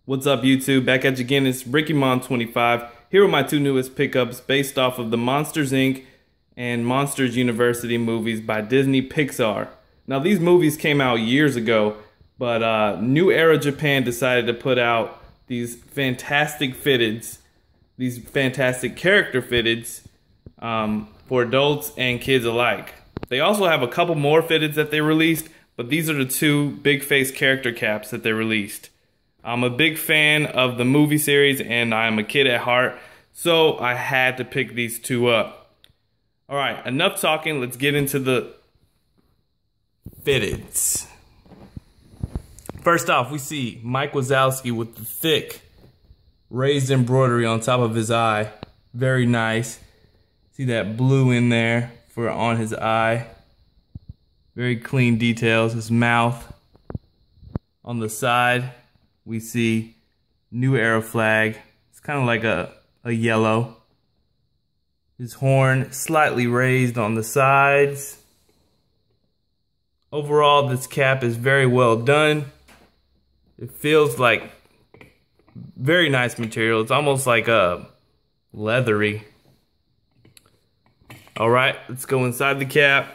What's up, YouTube? Back at you again. It's RickyMon25 here with my two newest pickups based off of the Monsters Inc. and Monsters University movies by Disney Pixar. Now, these movies came out years ago, but New Era Japan decided to put out these fantastic fitteds, these fantastic character fitteds for adults and kids alike. They also have a couple more fitteds that they released, but these are the two big face character caps that they released. I'm a big fan of the movie series, and I'm a kid at heart, so I had to pick these two up. Alright, enough talking, let's get into the fitteds. First off, we see Mike Wazowski with the thick raised embroidery on top of his eye. Very nice. See that blue in there for on his eye. Very clean details. His mouth. On the side, we see New Era flag. It's kind of like a yellow. His horn slightly raised on the sides. Overall, this cap is very well done. It feels like very nice material. It's almost like a leathery. Alright, let's go inside the cap.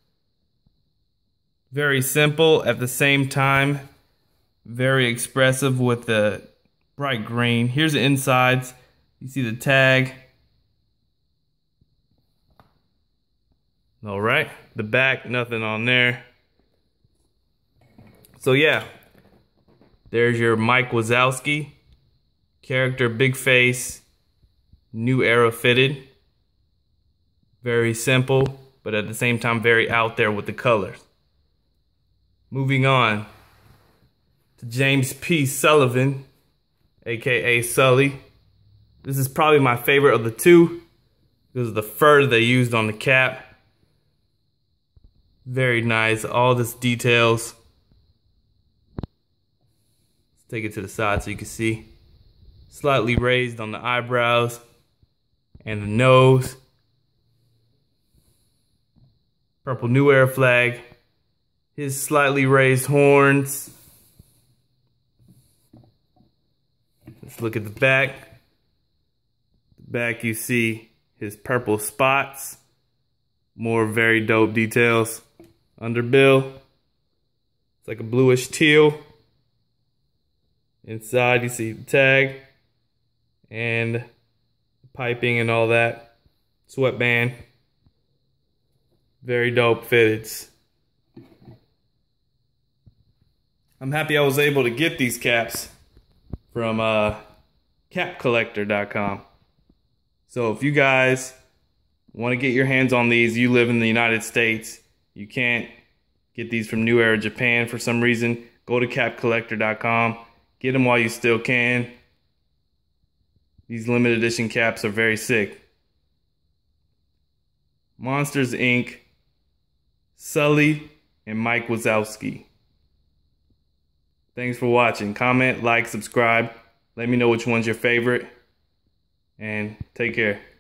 Very simple at the same time. Very expressive with the bright green. Here's the insides. You see the tag. Alright, the back, nothing on there. So yeah, there's your Mike Wazowski. Character, big face, New Era fitted. Very simple, but at the same time very out there with the colors. Moving on to James P. Sullivan, aka Sully. This is probably my favorite of the two because of the fur they used on the cap. Very nice, all this details. Let's take it to the side so you can see. Slightly raised on the eyebrows and the nose. Purple New Era flag. His slightly raised horns. Let's look at the back. The back, you see his purple spots. More very dope details. Underbill. It's like a bluish teal. Inside, you see the tag. And the piping and all that. Sweatband. Very dope fitteds. I'm happy I was able to get these caps from capcollector.com. So if you guys want to get your hands on these, you live in the United States, you can't get these from New Era Japan for some reason, go to capcollector.com. Get them while you still can. These limited edition caps are very sick. Monsters Inc., Sully, and Mike Wazowski. Thanks for watching. Comment, like, subscribe. Let me know which one's your favorite. And take care.